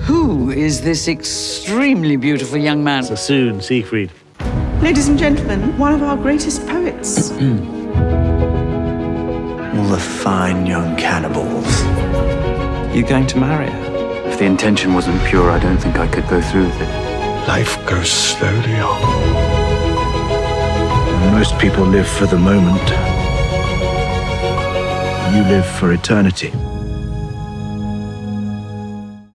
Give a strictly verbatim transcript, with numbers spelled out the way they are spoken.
Who is this extremely beautiful young man? Sassoon, Siegfried. Ladies and gentlemen, one of our greatest poets. All the fine young cannibals. You're going to marry her? If the intention wasn't pure, I don't think I could go through with it. Life goes slowly on. Most people live for the moment. You live for eternity.